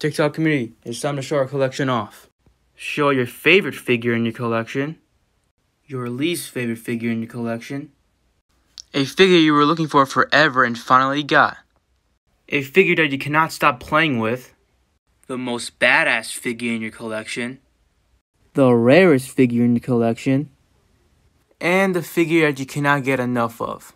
TikTok community, it's time to show our collection off. Show your favorite figure in your collection, your least favorite figure in your collection, a figure you were looking for forever and finally got, a figure that you cannot stop playing with, the most badass figure in your collection, the rarest figure in your collection, and the figure that you cannot get enough of.